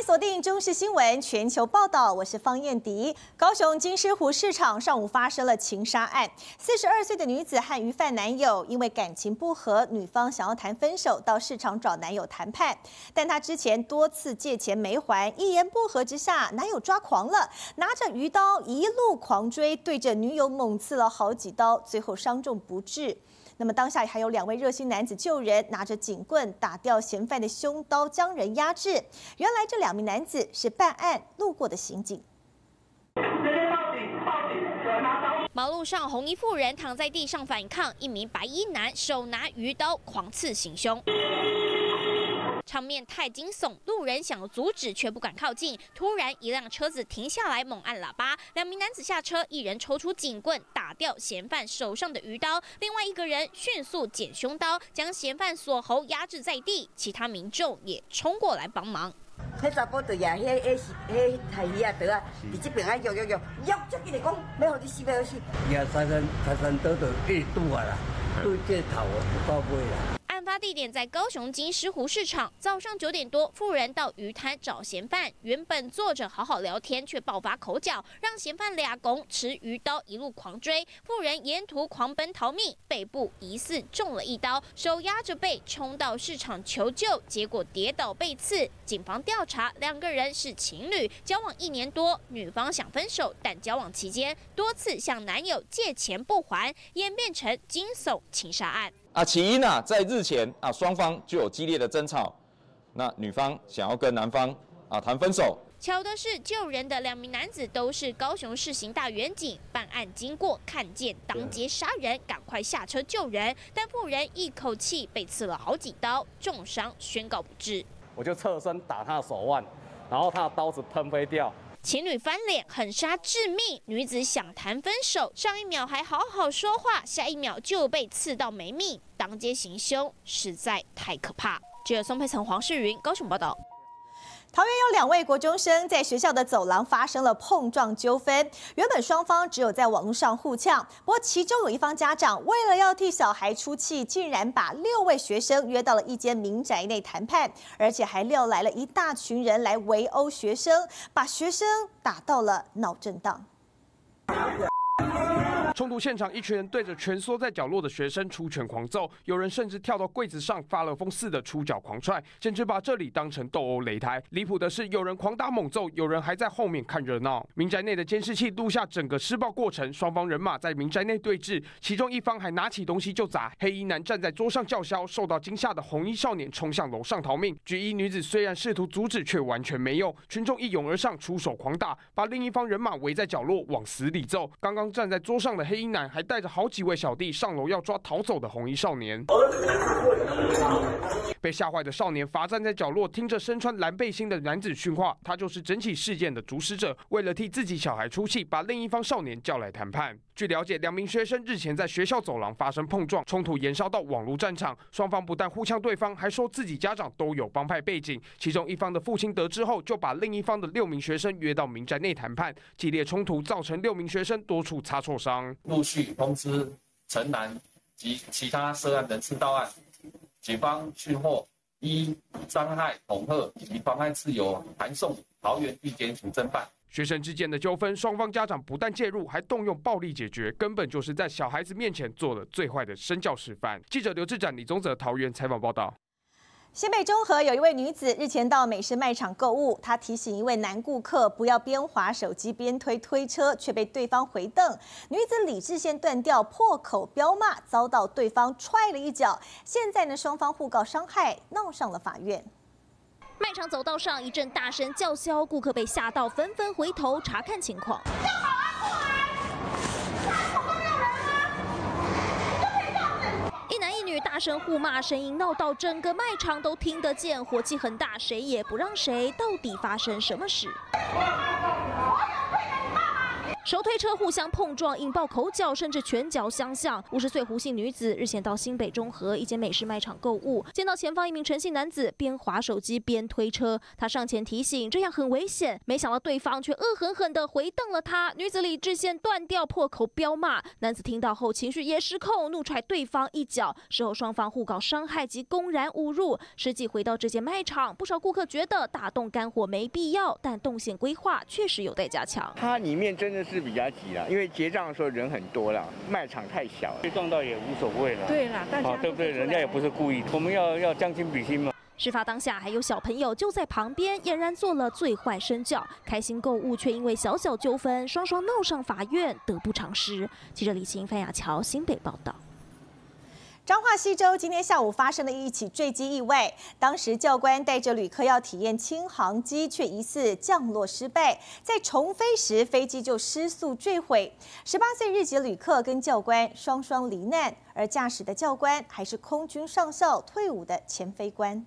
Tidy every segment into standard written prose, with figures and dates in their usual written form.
锁定中视新闻全球报道，我是方燕迪。高雄金狮湖市场上午发生了情杀案，42岁的女子和鱼贩男友因为感情不和，女方想要谈分手，到市场找男友谈判，但她之前多次借钱没还，一言不合之下，男友抓狂了，拿着鱼刀一路狂追，对着女友猛刺了好几刀，最后伤重不治。那么当下还有2位热心男子救人，拿着警棍打掉嫌犯的凶刀，将人压制。原来这2名男子是办案路过的刑警。 马路上红衣妇人躺在地上反抗，一名白衣男手拿鱼刀狂刺行凶。场面太惊悚，路人想要阻止却不敢靠近。突然，一辆车子停下来，猛按喇叭。2名男子下车，一人抽出警棍打掉嫌犯手上的鱼刀，另外一个人迅速捡凶刀，将嫌犯锁喉压制在地。其他民众也冲过来帮忙。 迄查甫对呀，迄太鱼啊得啊，伫这边啊摇，足紧来讲，要互你死，要死。 也三三倒一直拄啊啦，对这头不到尾啦。 案发地点在高雄金狮湖市场，早上9点多，妇人到鱼摊找嫌犯，原本坐着好好聊天，却爆发口角，让嫌犯俩公持鱼刀一路狂追，妇人沿途狂奔逃命，背部疑似中了1刀，手压着背冲到市场求救，结果跌倒被刺。警方调查，2个人是情侣，交往1年多，女方想分手，但交往期间多次向男友借钱不还，演变成惊悚情杀案。 起因在日前双方就有激烈的争吵，那女方想要跟男方谈分手。 巧的是，救人的2名男子都是高雄市刑大员警，办案经过看见当街杀人，赶快下车救人，但妇人一口气被刺了好几刀，重伤宣告不治。 我就侧身打他的手腕，然后他的刀子喷飞掉。 情侣翻脸，狠杀致命。女子想谈分手，上一秒还好好说话，下一秒就被刺到没命。当街行凶，实在太可怕。记者宋佩岑、黄世云高雄报道。 桃园有2位国中生在学校的走廊发生了碰撞纠纷，原本双方只有在网络上互呛，不过其中有一方家长为了要替小孩出气，竟然把6位学生约到了一间民宅内谈判，而且还撂来了一大群人来围殴学生，把学生打到了脑震荡。 冲突现场，一群人对着蜷缩在角落的学生出拳狂揍，有人甚至跳到柜子上发了疯似的出脚狂踹，简直把这里当成斗殴擂台。离谱的是，有人狂打猛揍，有人还在后面看热闹。民宅内的监视器录下整个施暴过程，双方人马在民宅内对峙，其中一方还拿起东西就砸。黑衣男站在桌上叫嚣，受到惊吓的红衣少年冲向楼上逃命。举衣女子虽然试图阻止，却完全没用，群众一涌而上，出手狂打，把另一方人马围在角落往死里揍。刚刚站在桌上的黑衣男还带着好几位小弟上楼要抓逃走的红衣少年。被吓坏的少年罚站在角落，听着身穿蓝背心的男子训话，他就是整起事件的主使者。为了替自己小孩出气，把另一方少年叫来谈判。据了解，2名学生日前在学校走廊发生碰撞，冲突延烧到网络战场，双方不但互呛对方，还说自己家长都有帮派背景。其中一方的父亲得知后，就把另一方的6名学生约到民宅内谈判。激烈冲突造成6名学生多处擦挫伤。 陆续通知陈男及其他涉案人士到案，警方讯获依伤害、恐吓及妨害自由函送桃园地检署侦办。 学生之间的纠纷，双方家长不但介入，还动用暴力解决，根本就是在小孩子面前做了最坏的身教示范。记者刘志展、李宗泽桃园采访报道。 新北中和有一位女子日前到美式卖场购物，她提醒一位男顾客不要边滑手机边推车，却被对方回瞪。女子理智线断掉，破口飙骂，遭到对方踹了一脚。现在呢，双方互告伤害，闹上了法院。 卖场走道上一阵大声叫嚣，顾客被吓到，纷纷回头查看情况。一男一女大声互骂，声音闹到整个卖场都听得见，火气很大，谁也不让谁。到底发生什么事？ 手推车互相碰撞，引爆口角，甚至拳脚相向。50岁胡姓女子日前到新北中和一间美式卖场购物，见到前方一名陈姓男子边滑手机边推车，她上前提醒这样很危险，没想到对方却恶狠狠地回瞪了她。女子理智线断掉，破口飙骂。男子听到后情绪也失控，怒踹对方一脚。事后双方互告伤害及公然侮辱。实际回到这间卖场，不少顾客觉得大动肝火没必要，但动线规划确实有待加强。 它里面真的是比较挤啦，因为结账的时候人很多啦，卖场太小了， 被撞到也无所谓了。 对啦，大家对不对？人家也不是故意的，我们要将心比心嘛。 事发当下，还有小朋友就在旁边，俨然做了最坏身教，开心购物却因为小小纠纷，双双闹上法院，得不偿失。记者李晴、范雅乔新北报道。 彰化溪州今天下午发生了一起坠机意外，当时教官带着旅客要体验轻航机，却疑似降落失败，在重飞时飞机就失速坠毁。18岁日籍旅客跟教官双双罹难，而驾驶的教官还是空军上校退伍的前飞官。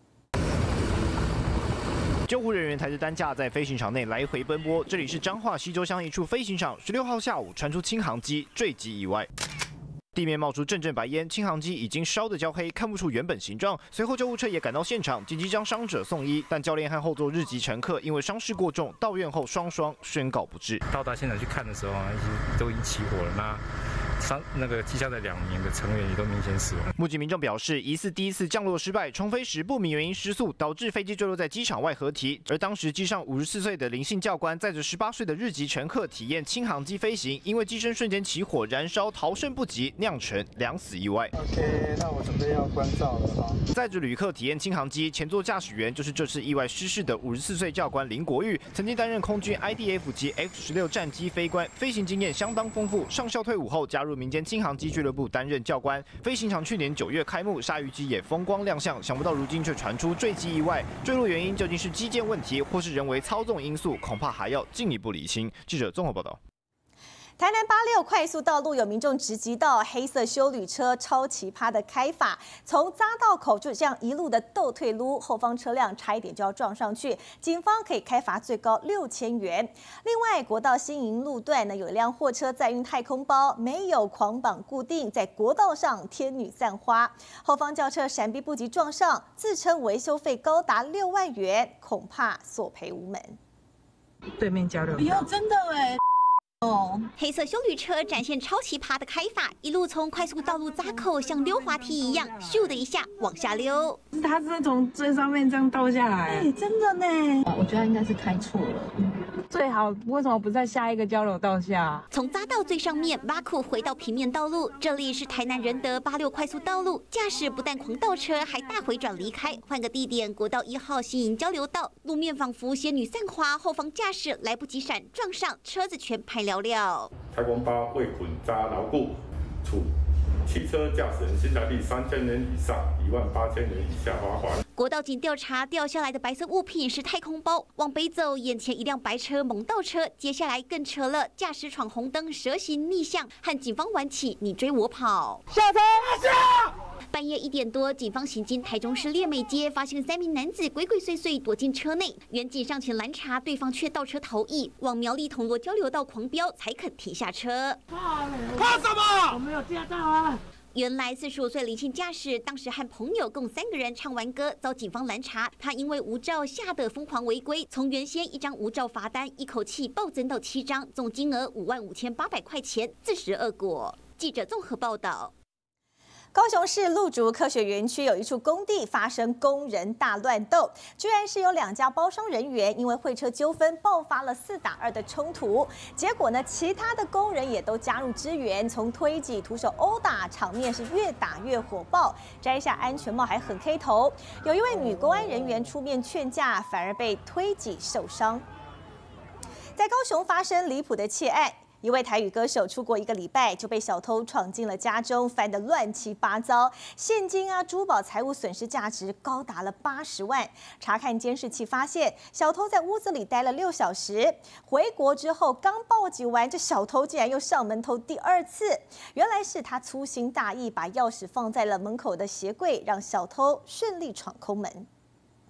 救护人员抬着担架在飞行场内来回奔波。这里是彰化溪州乡一处飞行场，16号下午传出轻航机坠机意外。地面冒出阵阵白烟，轻航机已经烧得焦黑，看不出原本形状。随后救护车也赶到现场，紧急将伤者送医，但教练和后座日籍乘客因为伤势过重，到院后双双宣告不治。 到达现场去看的时候，都已经起火了。那个机下的2名的成员也都明显死亡。 目击民众表示，疑似第一次降落失败，重飞时不明原因失速，导致飞机坠落在机场外河堤。而当时机上54岁的林姓教官载着18岁的日籍乘客体验轻航机飞行，因为机身瞬间起火燃烧，逃生不及，酿成2死意外。 OK， 那我准备要关照了哈。 载着旅客体验轻航机，前座驾驶员就是这次意外失事的54岁教官林国玉，曾经担任空军 IDF 及 F-16战机飞官，飞行经验相当丰富。上校退伍后加入民间轻航机俱乐部担任教官。飞行场去年9月开幕，鲨鱼机也风光亮相，想不到如今却传出坠机意外。坠落原因究竟是机件问题，或是人为操纵因素，恐怕还要进一步厘清。记者综合报道。 台南86快速道路有民众直击到黑色休旅车超奇葩的开法，从匝道口就这样一路的倒退撸，后方车辆差一点就要撞上去，警方可以开罚最高6000元。另外，国道新营路段呢有一辆货车载运太空包，没有狂绑固定，在国道上天女散花，后方轿车闪避不及撞上，自称维修费高达6万元，恐怕索赔无门。 对面交流， 哎呦，真的哎。黑色休旅车展现超奇葩的开法，一路从快速道路匝口像溜滑梯一样，咻的一下往下溜。 他是从最上面这样倒下来， 哎，真的呢。 我觉得应该是开错了。 最好为什么不在下一个交流道下？ 从匝道最上面挖苦回到平面道路，这里是台南仁德86快速道路，驾驶不但狂倒车，还大回转离开，换个地点，国道1号新营交流道，路面仿佛仙女散花，后方驾驶来不及闪，撞上，车子全拍了了。 太空包未捆扎牢固，处汽车驾驶人新台币3000元以上18000元以下罚款。 国道警调查掉下来的白色物品是太空包，往北走，眼前一辆白车猛倒车，接下来更扯了，驾驶闯红灯，蛇行逆向，和警方玩起你追我跑。 下车！下！ 半夜1点多，警方行经台中市烈美街，发现3名男子鬼鬼祟祟躲进车内，员警上前拦查，对方却倒车逃逸，往苗栗铜锣交流道狂飙，才肯停下车。 怕什么？我没有驾照啊！ 原来45岁林姓驾驶当时和朋友共3个人唱完歌，遭警方拦查。他因为无照吓得疯狂违规，从原先1张无照罚单，一口气暴增到7张，总金额55800块钱，自食恶果。记者综合报道。 高雄市鹿竹科学园区有一处工地发生工人大乱斗，居然是有2家包商人员因为会车纠纷爆发了4打2的冲突。结果呢，其他的工人也都加入支援，从推挤、徒手殴打，场面是越打越火爆。摘下安全帽还很 K 头，有一位女公安人员出面劝架，反而被推挤受伤。在高雄发生离谱的窃案。一位台语歌手出国1个礼拜就被小偷闯进了家中，翻得乱七八糟，现金啊、珠宝、财物损失价值高达了80万。查看监视器发现，小偷在屋子里待了6小时，回国之后刚报警完，这小偷竟然又上门偷第2次。原来是他粗心大意，把钥匙放在了门口的鞋柜，让小偷顺利闯空门。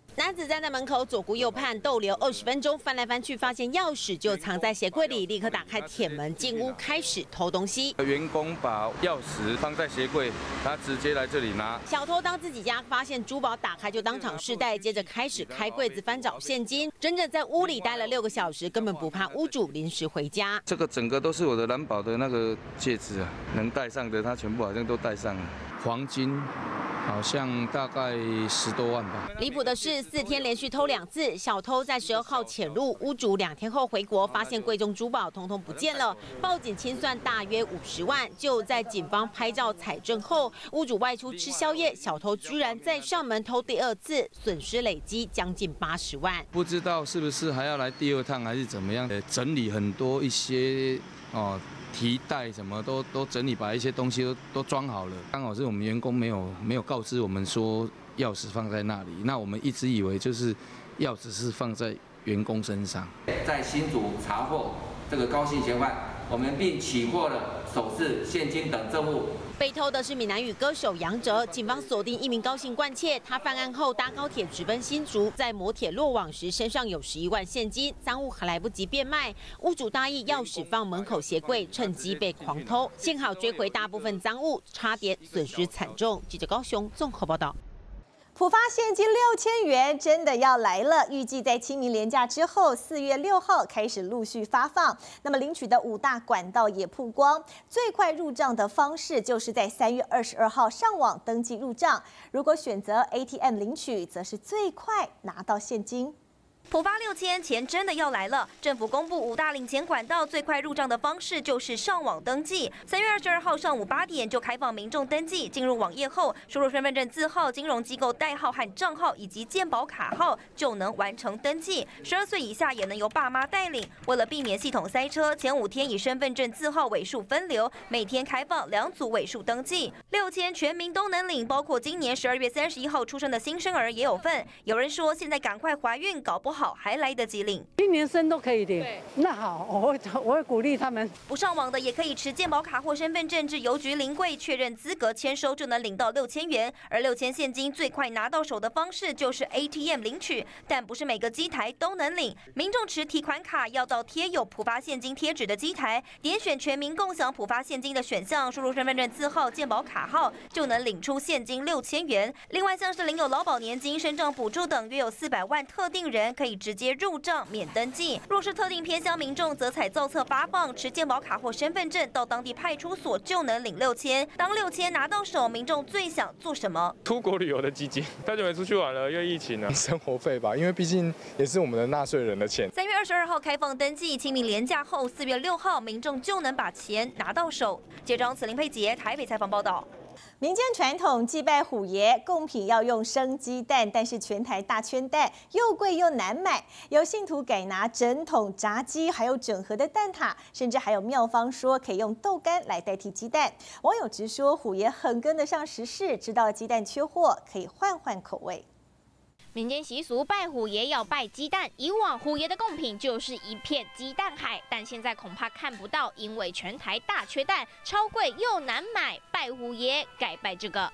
男子站在门口左顾右盼逗留20分钟，翻来翻去，发现钥匙就藏在鞋柜里，立刻打开铁门进屋，开始偷东西。 员工把钥匙放在鞋柜，他直接来这里拿。 小偷当自己家发现珠宝打开就当场试戴，接着开始开柜子翻找现金，整整在屋里待了6个小时，根本不怕屋主临时回家。 这个整个都是我的蓝宝的那个戒指啊，能戴上的他全部好像都戴上了，黄金。 好像大概10多万吧。 离谱的是，4天连续偷2次，小偷在12号潜入，屋主2天后回国，发现贵重珠宝统统不见了，报警清算大约50万。就在警方拍照采证后，屋主外出吃宵夜，小偷居然再上门偷第2次，损失累积将近80万。 不知道是不是还要来第2趟，还是怎么样？整理很多一些提袋什么都整理，把一些东西都装好了。刚好是我们员工没有告知我们说钥匙放在那里，那我们一直以为就是钥匙是放在员工身上。 在新竹查获这个高姓嫌犯，我们并起获了首饰、现金等证物。 被偷的是闽南语歌手杨哲，警方锁定一名高姓惯窃，他犯案后搭高铁直奔新竹，在摩铁落网时身上有11万现金，赃物还来不及变卖，屋主大意钥匙放门口鞋柜，趁机被狂偷，幸好追回大部分赃物，差点损失惨重。记者高雄综合报道。 普发现金6000元真的要来了，预计在清明连假之后，4月6号开始陆续发放。那么领取的5大管道也曝光，最快入账的方式就是在3月22号上网登记入账。如果选择 ATM 领取，则是最快拿到现金。 普发6000，钱真的要来了！政府公布5大领钱管道，最快入账的方式就是上网登记。3月22号上午8点就开放民众登记，进入网页后，输入身份证字号、金融机构代号和账号以及健保卡号，就能完成登记。12岁以下也能由爸妈带领。为了避免系统塞车，前5天以身份证字号尾数分流，每天开放2组尾数登记。6000全民都能领，包括今年12月31号出生的新生儿也有份。有人说，现在赶快怀孕，搞不好 还来得及领， 今年生都可以领。那好，我会鼓励他们。 不上网的也可以持健保卡或身份证至邮局临柜确认资格签收，就能领到6000元。而6000现金最快拿到手的方式就是 ATM 领取，但不是每个机台都能领。民众持提款卡要到贴有普发现金贴纸的机台，点选全民共享普发现金的选项，输入身份证字号、健保卡号，就能领出现金6000元。另外，像是领有劳保年金、身障补助等约有400万特定人，可以直接入账免登记。若是特定偏乡民众，则采造册发放，持健保卡或身份证到当地派出所就能领6000。当6000拿到手，民众最想做什么？ 出国旅游的基金，太久没出去玩了，因为疫情啊。生活费吧，因为毕竟也是我们的纳税人的钱。 3月22号开放登记，清明连假后4月6号，民众就能把钱拿到手。记者林佩杰台北采访报道。 民间传统祭拜虎爷，贡品要用生鸡蛋，但是全台大圈蛋又贵又难买，有信徒改拿整桶炸鸡，还有整盒的蛋挞，甚至还有庙方说可以用豆干来代替鸡蛋。网友直说虎爷很跟得上时事，知道鸡蛋缺货，可以换换口味。 民间习俗拜虎爷要拜鸡蛋，以往虎爷的贡品就是一片鸡蛋海，但现在恐怕看不到，因为全台大缺蛋，超贵又难买。拜虎爷改拜这个。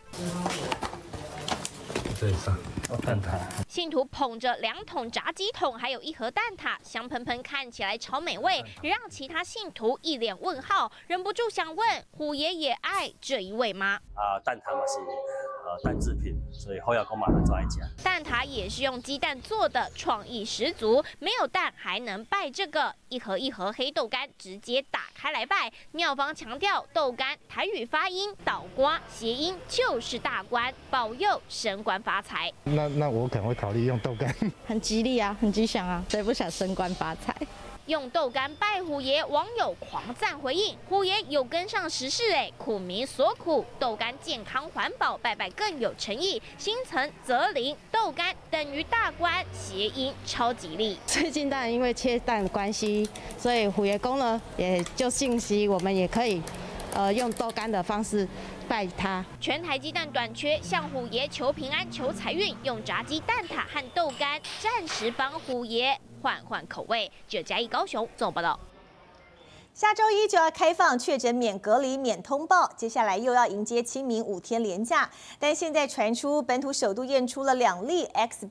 这一上蛋挞， 信徒捧着2桶炸鸡桶，还有1盒蛋挞，香喷喷，看起来超美味，让其他信徒一脸问号，忍不住想问：虎爷也爱这一位吗？ 蛋挞嘛是。 蛋制品，所以后要跟马上做一家。 蛋挞也是用鸡蛋做的，创意十足。没有蛋还能拜这个，1盒1盒黑豆干直接打开来拜。庙方强调，豆干台语发音倒瓜，谐音就是大官，保佑升官发财。 那我可能会考虑用豆干， 很吉利啊，很吉祥啊，谁不想升官发财？ 用豆干拜虎爷，网友狂赞回应：虎爷有跟上时事哎，苦民所苦，豆干健康环保，拜拜更有诚意。心诚则灵，豆干等于大官，谐音超吉利。 最近当然因为切蛋的关系，所以虎爷公呢也就信息，我们也可以用豆干的方式拜他。 全台鸡蛋短缺，向虎爷求平安、求财运，用炸鸡蛋挞和豆干暂时帮虎爷换换口味。记者嘉义高雄综合报道。 下周一就要开放确诊免隔离、免通报，接下来又要迎接清明5天连假。但现在传出本土首度验出了2例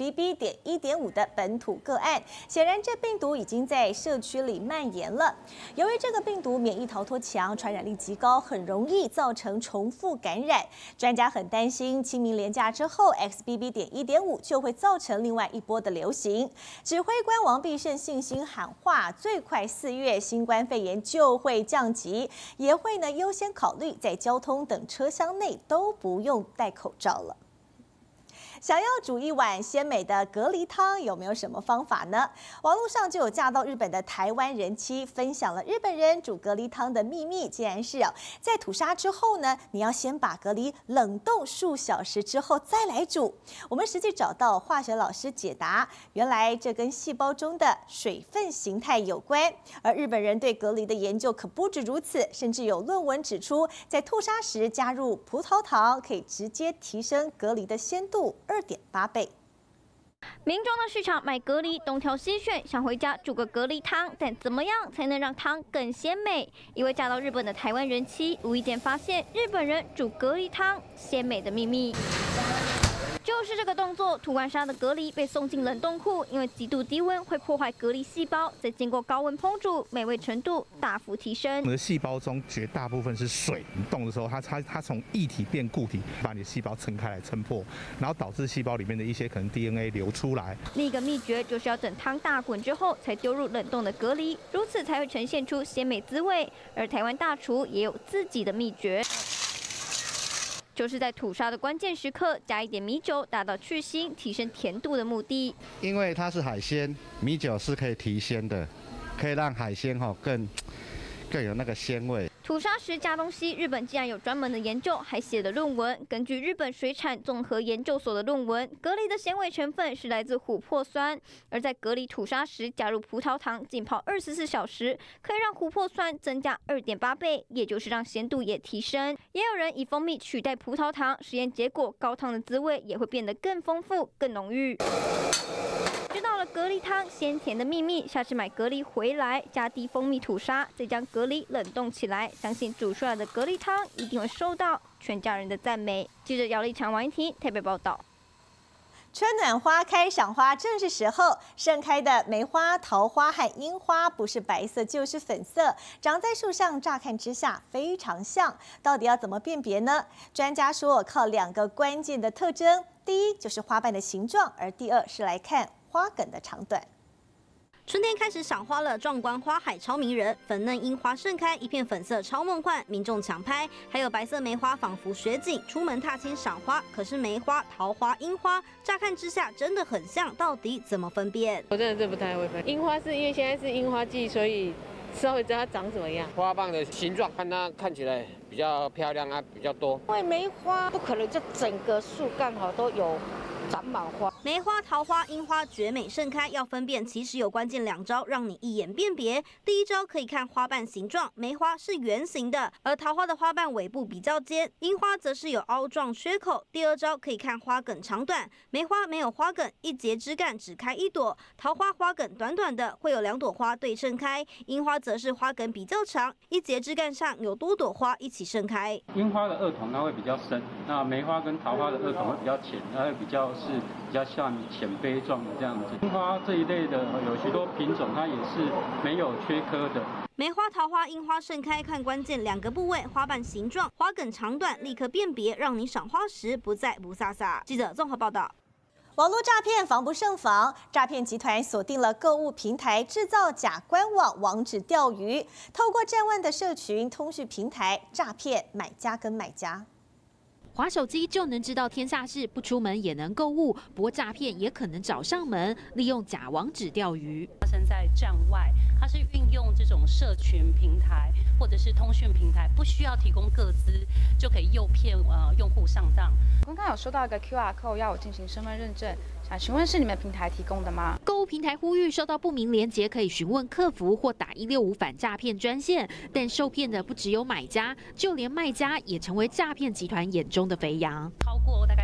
XBB.1.5 的本土个案，显然这病毒已经在社区里蔓延了。由于这个病毒免疫逃脱强、传染力极高，很容易造成重复感染。专家很担心清明连假之后 XBB.1.5 就会造成另外一波的流行。指挥官王必胜信心喊话，最快4月新冠肺炎就会降级，也会优先考虑在交通等车厢内都不用戴口罩了。想要煮一碗鲜美的蛤蜊汤，有没有什么方法呢？网络上就有嫁到日本的台湾人妻分享了日本人煮蛤蜊汤的秘密，竟然是在吐沙之后呢，你要先把蛤蜊冷冻数小时之后再来煮。我们实际找到化学老师解答，原来这跟细胞中的水分形态有关。而日本人对蛤蜊的研究可不止如此，甚至有论文指出，在吐沙时加入葡萄糖，可以直接提升蛤蜊的鲜度2.8倍。 民众到市场买蛤蜊，东挑西选，想回家煮个蛤蜊汤，但怎么样才能让汤更鲜美？一位嫁到日本的台湾人妻无意间发现日本人煮蛤蜊汤鲜美的秘密。就是这个动作，吐完沙的蛤蜊被送进冷冻库，因为极度低温会破坏蛤蜊细胞，再经过高温烹煮，美味程度大幅提升。 我们的细胞中绝大部分是水，你动的时候，它从液体变固体，把你的细胞撑开来、撑破，然后导致细胞里面的一些可能 DNA 流出来。 另一个秘诀就是要等汤大滚之后，才丢入冷冻的蛤蜊，如此才会呈现出鲜美滋味。而台湾大厨也有自己的秘诀。就是在吐沙的关键时刻加一点米酒，达到去腥、提升甜度的目的。 因为它是海鲜，米酒是可以提鲜的，可以让海鲜更有那个鲜味。 吐沙时加东西，日本竟然有专门的研究，还写了论文。根据日本水产综合研究所的论文，蛤蜊的鲜味成分是来自琥珀酸，而在蛤蜊吐沙时加入葡萄糖浸泡24小时，可以让琥珀酸增加2.8倍，也就是让咸度也提升。也有人以蜂蜜取代葡萄糖，实验结果高汤的滋味也会变得更丰富、更浓郁。知道了蛤蜊汤鲜甜的秘密，下次买蛤蜊回来加滴蜂蜜吐沙，再将蛤蜊冷冻起来，相信煮出来的蛤蜊汤一定会受到全家人的赞美。记者姚立强、王一婷台北报道。 春暖花开，赏花正是时候。盛开的梅花、桃花和樱花不是白色就是粉色，长在树上，乍看之下非常像。到底要怎么辨别呢？专家说，靠2个关键的特征，第一就是花瓣的形状，而第2是来看花梗的长短。 春天开始赏花了，壮观花海超迷人，粉嫩樱花盛开，一片粉色超梦幻，民众抢拍。还有白色梅花仿佛雪景，出门踏青赏花。可是梅花、桃花、樱花，乍看之下真的很像，到底怎么分辨？ 我真的是不太会分。樱花是因为现在是樱花季，所以稍微知道它长什么样。 花瓣的形状，看它看起来比较漂亮啊，比较多。 因为梅花不可能就整个树刚好都有长满花。 梅花、桃花、樱花绝美盛开，要分辨其实有关键2招，让你一眼辨别。第一招可以看花瓣形状，梅花是圆形的，而桃花的花瓣尾部比较尖，樱花则是有凹状缺口。第2招可以看花梗长短，梅花没有花梗，一节枝干只开1朵，桃花花梗短短的，会有2朵花对称开，樱花则是花梗比较长，一节枝干上有多朵花一起盛开。 樱花的萼筒它会比较深，那梅花跟桃花的萼筒会比较浅，它会比较像浅杯状的这样子。樱花这一类的有许多品种，它也是没有缺颗的。 梅花、桃花、樱花盛开，看关键2个部位：花瓣形状、花梗长短，立刻辨别，让你赏花时不再不飒飒。记者综合报道。 网络诈骗防不胜防，诈骗集团锁定了购物平台，制造假官网网址钓鱼，透过站外的社群通讯平台诈骗买家跟卖家。 滑手机就能知道天下事，不出门也能购物。不过诈骗也可能找上门，利用假网址钓鱼。 发生在站外，它是运用这种社群平台或者是通讯平台，不需要提供个资，就可以诱骗用户上当。 刚刚有收到一个 QR code 要我进行身份认证，想询问是你们平台提供的吗？ 购物平台呼吁收到不明连结可以询问客服或打165反诈骗专线，但受骗的不只有买家，就连卖家也成为诈骗集团眼中的肥羊。 超过大概300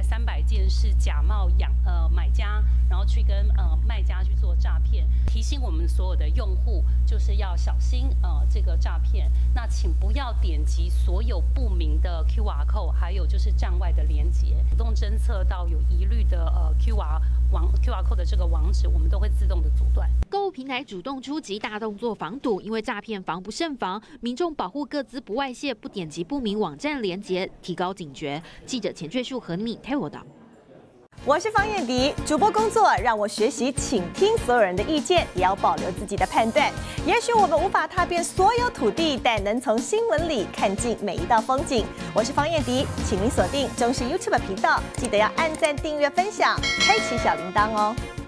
件是假冒买家，然后去跟卖家去做诈骗。提醒我们所有的用户，就是要小心这个诈骗。那请不要点击所有不明的 QR code， 还有就是站外的连结，主动侦测到有疑虑的QR code 的这个网址，我们都会自动的阻断。 购物平台主动出击，大动作防堵，因为诈骗防不胜防，民众保护个资不外泄，不点击不明网站连结，提高警觉。记者钱翠树和你台报道。 我是方燕迪，主播工作让我学习倾听所有人的意见，也要保留自己的判断。也许我们无法踏遍所有土地，但能从新闻里看尽每一道风景。我是方燕迪，请您锁定中视 YouTube 频道，记得要按赞、订阅、分享，开启小铃铛哦。